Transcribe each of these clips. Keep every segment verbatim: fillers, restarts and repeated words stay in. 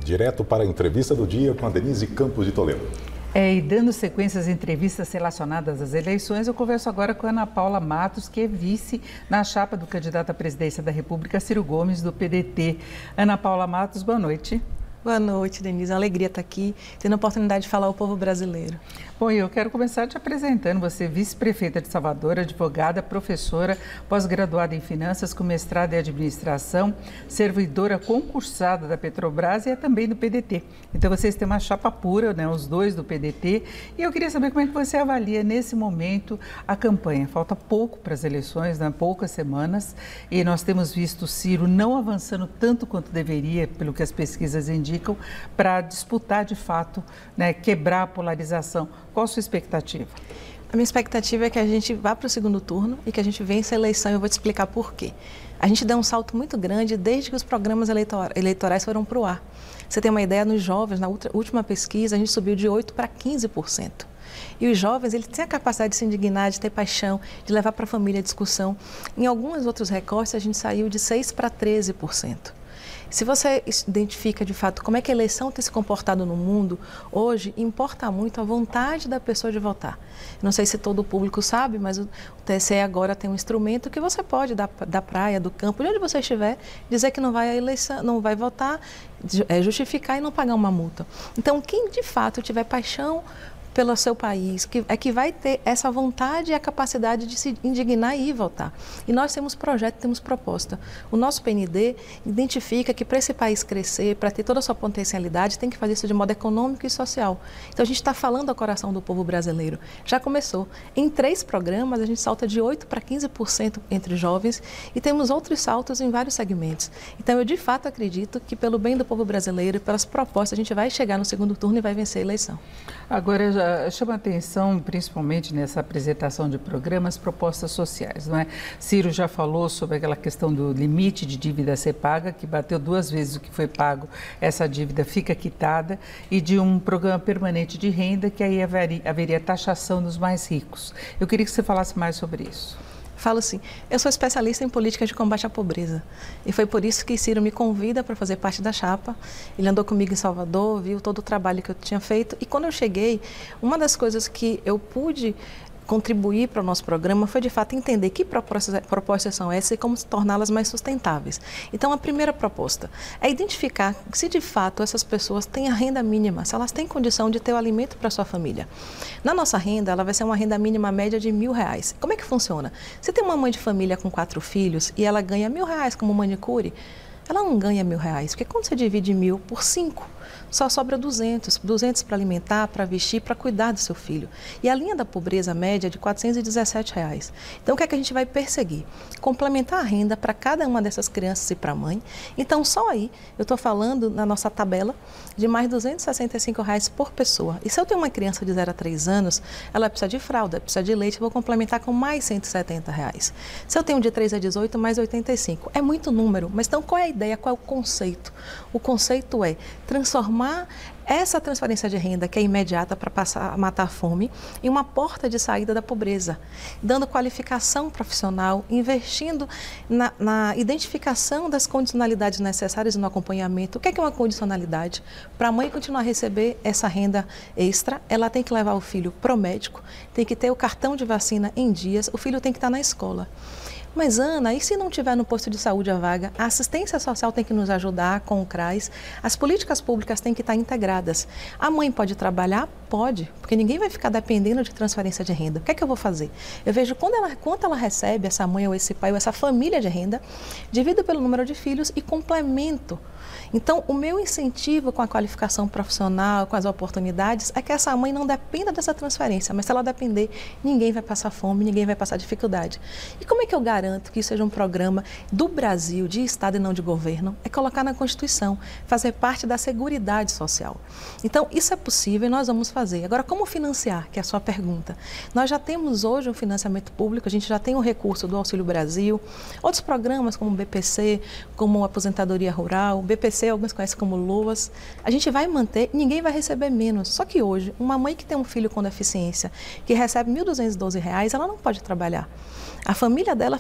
direto para a entrevista do dia com a Denise Campos de Toledo. É, e dando sequência às entrevistas relacionadas às eleições, eu converso agora com a Ana Paula Matos, que é vice na chapa do candidato à presidência da República, Ciro Gomes, do P D T. Ana Paula Matos, boa noite. Boa noite, Denise. Alegria estar aqui, tendo a oportunidade de falar ao povo brasileiro. Bom, eu quero começar te apresentando. Você é vice-prefeita de Salvador, advogada, professora, pós-graduada em finanças, com mestrado em administração, servidora concursada da Petrobras e é também do P D T. Então, vocês têm uma chapa pura, né, os dois do P D T. E eu queria saber como é que você avalia, nesse momento, a campanha. Falta pouco para as eleições, né, poucas semanas, e nós temos visto o Ciro não avançando tanto quanto deveria, pelo que as pesquisas indicam, para disputar, de fato, né, quebrar a polarização. Qual a sua expectativa? A minha expectativa é que a gente vá para o segundo turno e que a gente vença a eleição. Eu vou te explicar por quê. A gente deu um salto muito grande desde que os programas eleitorais foram para o ar. Você tem uma ideia, nos jovens, na última pesquisa, a gente subiu de oito por cento para quinze por cento. E os jovens, eles têm a capacidade de se indignar, de ter paixão, de levar para a família a discussão. Em alguns outros recortes, a gente saiu de seis por cento para treze por cento. Se você identifica, de fato, como é que a eleição tem se comportado no mundo, hoje importa muito a vontade da pessoa de votar. Não sei se todo o público sabe, mas o T S E agora tem um instrumento que você pode, da, da praia, do campo, de onde você estiver, dizer que não vai à eleição, não vai votar, justificar e não pagar uma multa. Então, quem de fato tiver paixão pelo seu país, que é que vai ter essa vontade e a capacidade de se indignar e ir votar. E nós temos projeto, temos proposta. O nosso P N D identifica que para esse país crescer, para ter toda a sua potencialidade, tem que fazer isso de modo econômico e social. Então a gente está falando ao coração do povo brasileiro. Já começou. Em três programas, a gente salta de oito por cento para quinze por cento entre jovens e temos outros saltos em vários segmentos. Então eu de fato acredito que pelo bem do povo brasileiro e pelas propostas, a gente vai chegar no segundo turno e vai vencer a eleição. Agora, já chama atenção, principalmente nessa apresentação de programas, propostas sociais, não é? Ciro já falou sobre aquela questão do limite de dívida a ser paga, que bateu duas vezes o que foi pago, essa dívida fica quitada, e de um programa permanente de renda, que aí haveria, haveria taxação dos mais ricos. Eu queria que você falasse mais sobre isso. Falo assim, eu sou especialista em políticas de combate à pobreza e foi por isso que Ciro me convida para fazer parte da chapa. Ele andou comigo em Salvador, viu todo o trabalho que eu tinha feito e quando eu cheguei, uma das coisas que eu pude contribuir para o nosso programa foi, de fato, entender que propostas, propostas são essas e como torná-las mais sustentáveis. Então, a primeira proposta é identificar se, de fato, essas pessoas têm a renda mínima, se elas têm condição de ter o alimento para a sua família. Na nossa renda, ela vai ser uma renda mínima média de mil reais. Como é que funciona? Se tem uma mãe de família com quatro filhos e ela ganha mil reais como manicure, ela não ganha mil reais, porque quando você divide mil por cinco, só sobra duzentos, duzentos para alimentar, para vestir, para cuidar do seu filho. E a linha da pobreza média é de quatrocentos e dezessete reais. Então, o que é que a gente vai perseguir? Complementar a renda para cada uma dessas crianças e para a mãe. Então, só aí, eu estou falando na nossa tabela de mais duzentos e sessenta e cinco reais por pessoa. E se eu tenho uma criança de zero a três anos, ela precisa de fralda, precisa de leite, eu vou complementar com mais cento e setenta reais. Se eu tenho de três a dezoito, mais oitenta e cinco. É muito número, mas então qual é a ideia, qual é o conceito? O conceito é transformar essa transferência de renda, que é imediata para passar a matar a fome, em uma porta de saída da pobreza, dando qualificação profissional, investindo na, na identificação das condicionalidades necessárias no acompanhamento. O que é, que é uma condicionalidade? Para a mãe continuar a receber essa renda extra, ela tem que levar o filho para o médico, tem que ter o cartão de vacina em dias, o filho tem que estar na escola. Mas, Ana, e se não tiver no posto de saúde a vaga? A assistência social tem que nos ajudar com o CRAS, as políticas públicas têm que estar integradas. A mãe pode trabalhar? Pode, porque ninguém vai ficar dependendo de transferência de renda. O que é que eu vou fazer? Eu vejo quando ela, quanto ela recebe, essa mãe ou esse pai ou essa família de renda, divido pelo número de filhos e complemento. Então, o meu incentivo com a qualificação profissional, com as oportunidades, é que essa mãe não dependa dessa transferência, mas se ela depender, ninguém vai passar fome, ninguém vai passar dificuldade. E como é que eu garanto que isso seja um programa do Brasil, de Estado e não de governo? É colocar na Constituição, fazer parte da Seguridade Social. Então, isso é possível e nós vamos fazer. Agora, como financiar, que é a sua pergunta? Nós já temos hoje um financiamento público, a gente já tem o recurso do Auxílio Brasil, outros programas como o B P C, como a Aposentadoria Rural, o B P C alguns conhecem como Luas, a gente vai manter, ninguém vai receber menos. Só que hoje, uma mãe que tem um filho com deficiência, que recebe mil duzentos e doze reais, ela não pode trabalhar. A família dela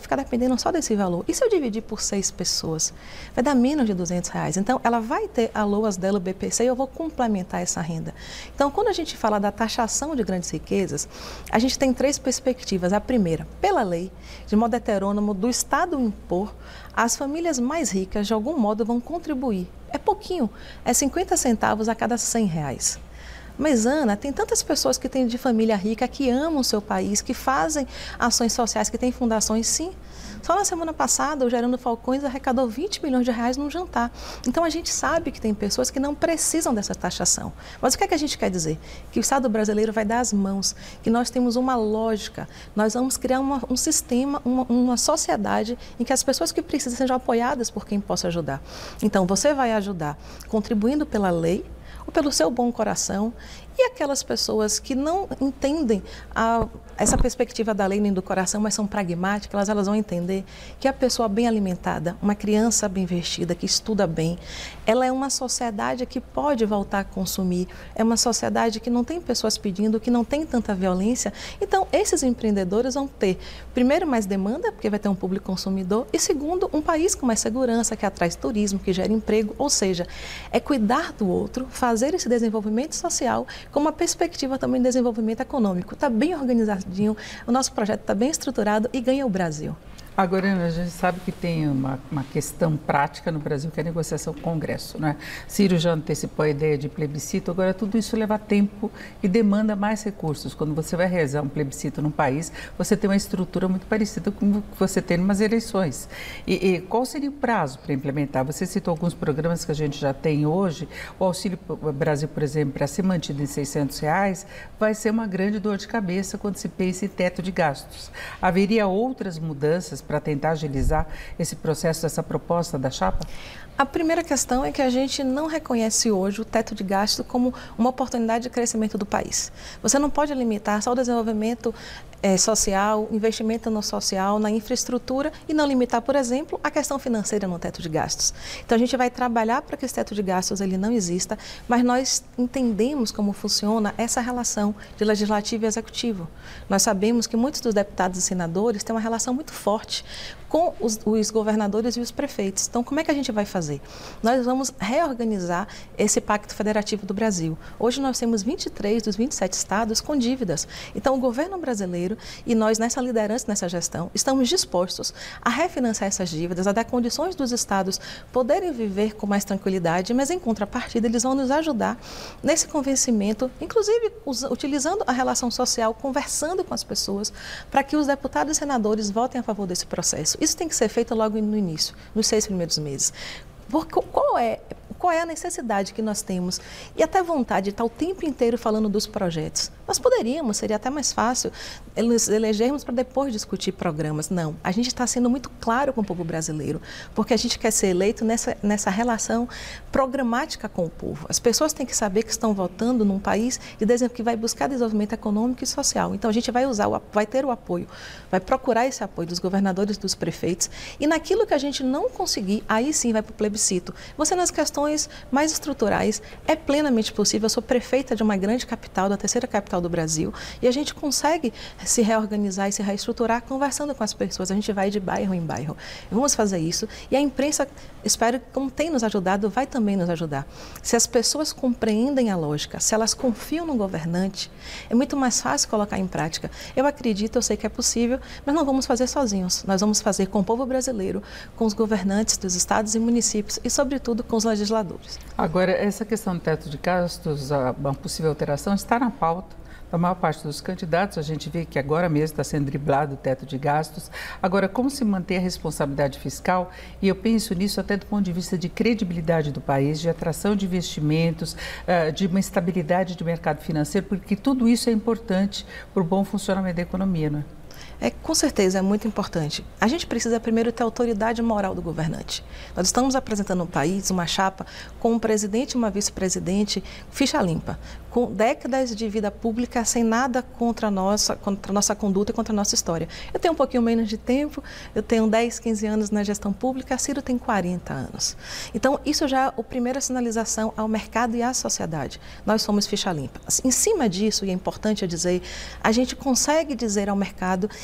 ficar dependendo só desse valor. E se eu dividir por seis pessoas? Vai dar menos de duzentos reais. Então, ela vai ter a LOAS dela, o B P C, e eu vou complementar essa renda. Então, quando a gente fala da taxação de grandes riquezas, a gente tem três perspectivas. A primeira, pela lei, de modo heterônomo, do Estado impor, as famílias mais ricas, de algum modo, vão contribuir. É pouquinho, é cinquenta centavos a cada cem reais. Mas, Ana, tem tantas pessoas que têm de família rica, que amam o seu país, que fazem ações sociais, que têm fundações, sim. Só na semana passada, o Gerando Falcões arrecadou vinte milhões de reais num jantar. Então, a gente sabe que tem pessoas que não precisam dessa taxação. Mas o que é que a gente quer dizer? Que o Estado brasileiro vai dar as mãos, que nós temos uma lógica, nós vamos criar uma, um sistema, uma, uma sociedade em que as pessoas que precisam sejam apoiadas por quem possa ajudar. Então, você vai ajudar contribuindo pela lei, ou pelo seu bom coração, e aquelas pessoas que não entendem a, essa perspectiva da lei nem do coração, mas são pragmáticas, elas, elas vão entender que a pessoa bem alimentada, uma criança bem vestida, que estuda bem, ela é uma sociedade que pode voltar a consumir, é uma sociedade que não tem pessoas pedindo, que não tem tanta violência. Então, esses empreendedores vão ter, primeiro, mais demanda, porque vai ter um público consumidor, e segundo, um país com mais segurança, que atrai turismo, que gera emprego, ou seja, é cuidar do outro, fazer esse desenvolvimento social com uma perspectiva também de desenvolvimento econômico. Está bem organizadinho, o nosso projeto está bem estruturado e ganha o Brasil. Agora, a gente sabe que tem uma, uma questão prática no Brasil, que é a negociação com o Congresso, né? Ciro já antecipou a ideia de plebiscito, agora tudo isso leva tempo e demanda mais recursos. Quando você vai realizar um plebiscito num país, você tem uma estrutura muito parecida com o que você tem em umas eleições. E, e qual seria o prazo para implementar? Você citou alguns programas que a gente já tem hoje. O Auxílio Brasil, por exemplo, para ser mantido em seiscentos reais, vai ser uma grande dor de cabeça quando se pensa em teto de gastos. Haveria outras mudanças para tentar agilizar esse processo, essa proposta da chapa? A primeira questão é que a gente não reconhece hoje o teto de gasto como uma oportunidade de crescimento do país. Você não pode limitar só o desenvolvimento é, social, investimento no social, na infraestrutura e não limitar, por exemplo, a questão financeira no teto de gastos. Então, a gente vai trabalhar para que esse teto de gastos ele não exista, mas nós entendemos como funciona essa relação de legislativo e executivo. Nós sabemos que muitos dos deputados e senadores têm uma relação muito forte com os, os governadores e os prefeitos. Então, como é que a gente vai fazer? Nós vamos reorganizar esse Pacto Federativo do Brasil. Hoje nós temos vinte e três dos vinte e sete estados com dívidas. Então, o governo brasileiro e nós, nessa liderança, nessa gestão, estamos dispostos a refinanciar essas dívidas, a dar condições dos estados poderem viver com mais tranquilidade, mas, em contrapartida, eles vão nos ajudar nesse convencimento, inclusive usa, utilizando a relação social, conversando com as pessoas, para que os deputados e senadores votem a favor desse processo. Isso tem que ser feito logo no início, nos seis primeiros meses. Porque qual é, qual é a necessidade que nós temos e até vontade de estar o tempo inteiro falando dos projetos? Nós poderíamos, seria até mais fácil nos elegermos para depois discutir programas. Não, a gente está sendo muito claro com o povo brasileiro, porque a gente quer ser eleito nessa, nessa relação programática com o povo. As pessoas têm que saber que estão votando num país de que vai buscar desenvolvimento econômico e social. Então, a gente vai usar, vai ter o apoio, vai procurar esse apoio dos governadores, dos prefeitos, e naquilo que a gente não conseguir, aí sim vai para o plebiscito. Você, nas questões mais estruturais, é plenamente possível. Eu sou prefeita de uma grande capital, da terceira capital do Brasil, e a gente consegue se reorganizar e se reestruturar conversando com as pessoas. A gente vai de bairro em bairro. Vamos fazer isso. E a imprensa, espero que, como tem nos ajudado, vai também nos ajudar. Se as pessoas compreendem a lógica, se elas confiam no governante, é muito mais fácil colocar em prática. Eu acredito, eu sei que é possível, mas não vamos fazer sozinhos. Nós vamos fazer com o povo brasileiro, com os governantes dos estados e municípios, e, sobretudo, com os legisladores. Agora, essa questão do teto de gastos, a, uma possível alteração, está na pauta da maior parte dos candidatos. A gente vê que agora mesmo está sendo driblado o teto de gastos. Agora, como se manter a responsabilidade fiscal? E eu penso nisso até do ponto de vista de credibilidade do país, de atração de investimentos, de uma estabilidade de mercado financeiro, porque tudo isso é importante para o bom funcionamento da economia, não é? É, com certeza, é muito importante. A gente precisa primeiro ter a autoridade moral do governante. Nós estamos apresentando um país, uma chapa, com um presidente e uma vice-presidente ficha limpa, com décadas de vida pública sem nada contra a nossa, contra a nossa conduta e contra a nossa história. Eu tenho um pouquinho menos de tempo, eu tenho dez, quinze anos na gestão pública, a Ciro tem quarenta anos. Então, isso já é a primeira sinalização ao mercado e à sociedade. Nós somos ficha limpa. Em cima disso, e é importante dizer, a gente consegue dizer ao mercado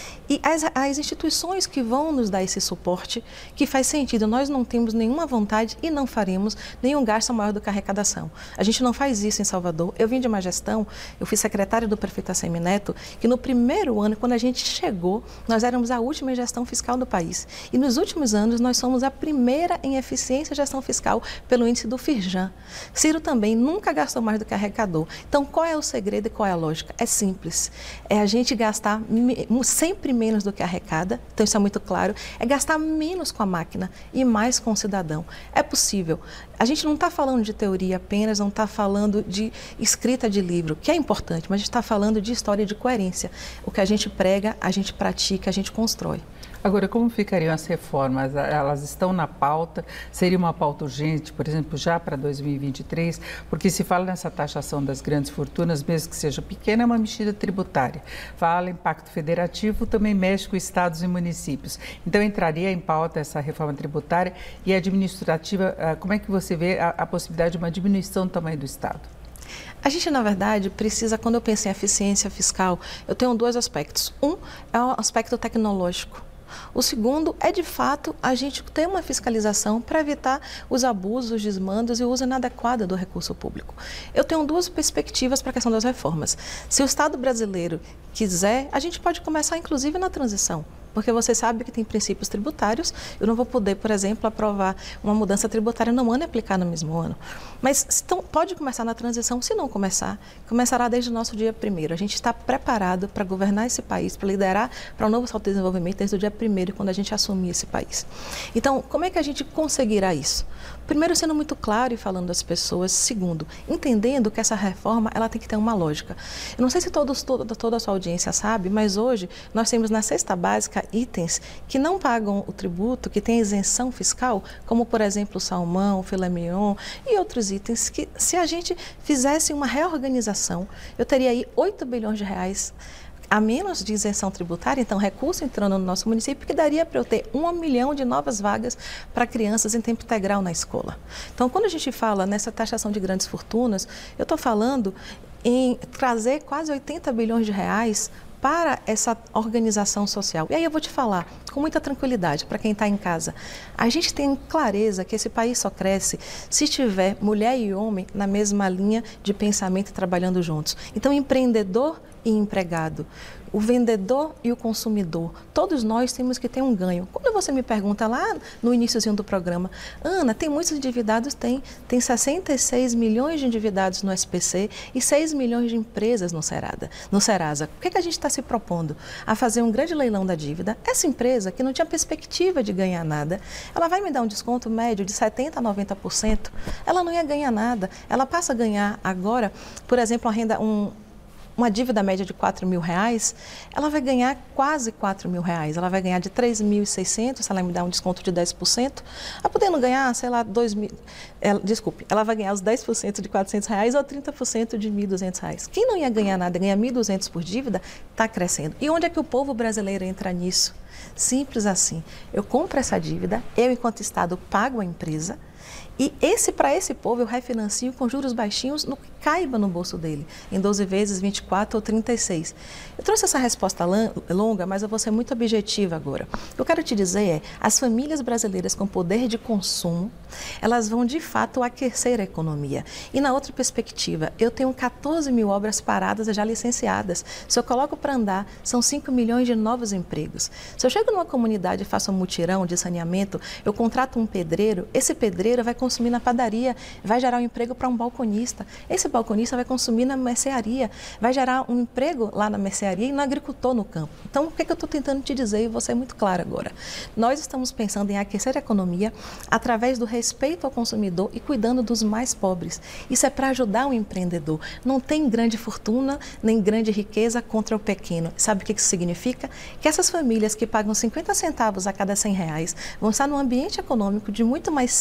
E as, as instituições que vão nos dar esse suporte, que faz sentido, nós não temos nenhuma vontade e não faremos nenhum gasto maior do que a arrecadação. A gente não faz isso em Salvador. Eu vim de uma gestão, eu fui secretária do prefeito Assemineto, que no primeiro ano, quando a gente chegou, nós éramos a última gestão fiscal do país. E nos últimos anos, nós somos a primeira em eficiência e gestão fiscal pelo índice do Firjan. Ciro também nunca gastou mais do que arrecadou. Então, qual é o segredo e qual é a lógica? É simples. É a gente gastar sempre menos do que arrecada, então isso é muito claro. É gastar menos com a máquina e mais com o cidadão. É possível. A gente não está falando de teoria apenas, não está falando de escrita de livro, que é importante, mas a gente está falando de história e de coerência. O que a gente prega, a gente pratica, a gente constrói. Agora, como ficariam as reformas? Elas estão na pauta? Seria uma pauta urgente, por exemplo, já para dois mil e vinte e três? Porque se fala nessa taxação das grandes fortunas, mesmo que seja pequena, é uma medida tributária. Fala em pacto federativo, também mexe com estados e municípios. Então, entraria em pauta essa reforma tributária e administrativa. Como é que você vê a, a possibilidade de uma diminuição do tamanho do Estado? A gente, na verdade, precisa, quando eu penso em eficiência fiscal, eu tenho dois aspectos. Um é o aspecto tecnológico. O segundo é, de fato, a gente ter uma fiscalização para evitar os abusos, os desmandos e o uso inadequado do recurso público. Eu tenho duas perspectivas para a questão das reformas. Se o Estado brasileiro quiser, a gente pode começar, inclusive, na transição. Porque você sabe que tem princípios tributários, eu não vou poder, por exemplo, aprovar uma mudança tributária no ano e aplicar no mesmo ano. Mas então, pode começar na transição, se não começar, começará desde o nosso dia primeiro. A gente está preparado para governar esse país, para liderar para um novo salto de desenvolvimento desde o dia primeiro, quando a gente assumir esse país. Então, como é que a gente conseguirá isso? Primeiro, sendo muito claro e falando às pessoas. Segundo, entendendo que essa reforma ela tem que ter uma lógica. Eu não sei se todos, toda, toda a sua audiência sabe, mas hoje nós temos na cesta básica itens que não pagam o tributo, que têm isenção fiscal, como, por exemplo, o salmão, o filé mignon e outros itens que, se a gente fizesse uma reorganização, eu teria aí oito bilhões de reais a menos de isenção tributária, então recurso entrando no nosso município, que daria para eu ter um milhão de novas vagas para crianças em tempo integral na escola. Então, quando a gente fala nessa taxação de grandes fortunas, eu estou falando em trazer quase oitenta bilhões de reais para essa organização social. E aí eu vou te falar com muita tranquilidade para quem está em casa. A gente tem clareza que esse país só cresce se tiver mulher e homem na mesma linha de pensamento e trabalhando juntos. Então, empreendedor e empregado, o vendedor e o consumidor, todos nós temos que ter um ganho. Quando você me pergunta lá no iniciozinho do programa, Ana, tem muitos endividados? Tem. Tem sessenta e seis milhões de endividados no S P C e seis milhões de empresas no Serasa. No Serasa. O que, é que a gente está se propondo? A fazer um grande leilão da dívida. Essa empresa, que não tinha perspectiva de ganhar nada, ela vai me dar um desconto médio de setenta por cento a noventa por cento. Ela não ia ganhar nada. Ela passa a ganhar agora, por exemplo, uma renda... Um, uma dívida média de quatro mil reais, ela vai ganhar quase quatro mil reais. Ela vai ganhar de três mil e seiscentos, se ela me dá um desconto de dez por cento, a podendo ganhar, sei lá, dois mil... Ela, desculpe, ela vai ganhar os dez por cento de quatrocentos reais ou trinta por cento de mil e duzentos reais. Quem não ia ganhar nada, ganha mil e duzentos por dívida, está crescendo. E onde é que o povo brasileiro entra nisso? Simples assim. Eu compro essa dívida, eu, enquanto Estado, pago a empresa, e esse, para esse povo, eu refinancio com juros baixinhos no que caiba no bolso dele, em doze vezes, vinte e quatro ou trinta e seis. Eu trouxe essa resposta longa, mas eu vou ser muito objetiva agora. O que eu quero te dizer é, as famílias brasileiras com poder de consumo, elas vão de fato aquecer a economia. E na outra perspectiva, eu tenho quatorze mil obras paradas e já licenciadas. Se eu coloco para andar, são cinco milhões de novos empregos. Se eu chego numa comunidade e faço um mutirão de saneamento, eu contrato um pedreiro, esse pedreiro vai consumir na padaria, vai gerar um emprego para um balconista. Esse balconista vai consumir na mercearia, vai gerar um emprego lá na mercearia e no agricultor no campo. Então, o que, é que eu estou tentando te dizer, e vou ser muito clara agora? Nós estamos pensando em aquecer a economia através do respeito ao consumidor e cuidando dos mais pobres. Isso é para ajudar o empreendedor. Não tem grande fortuna, nem grande riqueza contra o pequeno. Sabe o que isso significa? Que essas famílias que pagam cinquenta centavos a cada cem reais vão estar num ambiente econômico de muito mais segurança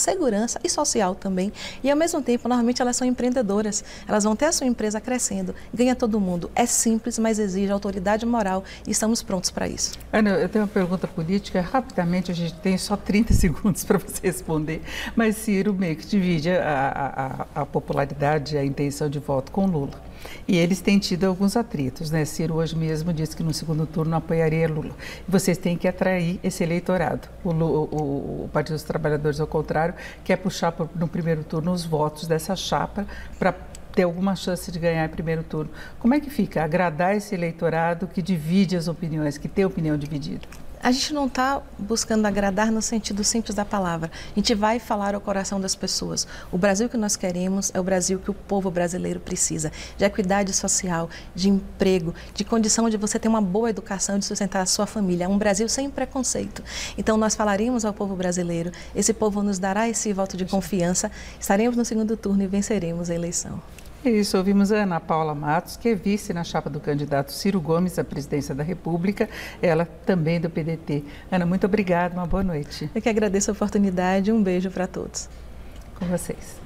confiança e social também. E, ao mesmo tempo, normalmente elas são empreendedoras. Elas vão ter a sua empresa crescendo. Ganha todo mundo. É simples, mas exige autoridade moral e estamos prontos para isso. Ana, eu tenho uma pergunta política. Rapidamente, a gente tem só trinta segundos para você responder. Mas Ciro meio que divide a, a, a popularidade, a intenção de voto com Lula. E eles têm tido alguns atritos, né? Ciro hoje mesmo disse que no segundo turno apoiaria Lula. E vocês têm que atrair esse eleitorado. O, o, o Partido dos Trabalhadores, ao contrário, quer puxar no primeiro turno os votos dessa chapa para ter alguma chance de ganhar em primeiro turno. Como é que fica agradar esse eleitorado que divide as opiniões, que tem opinião dividida? A gente não está buscando agradar no sentido simples da palavra. A gente vai falar ao coração das pessoas. O Brasil que nós queremos é o Brasil que o povo brasileiro precisa. De equidade social, de emprego, de condição de você ter uma boa educação, de sustentar a sua família. É um Brasil sem preconceito. Então nós falaremos ao povo brasileiro, esse povo nos dará esse voto de confiança, estaremos no segundo turno e venceremos a eleição. É isso, ouvimos a Ana Paula Matos, que é vice na chapa do candidato Ciro Gomes à presidência da República, ela também do P D T. Ana, muito obrigada, uma boa noite. Eu que agradeço a oportunidade, um beijo para todos. Com vocês.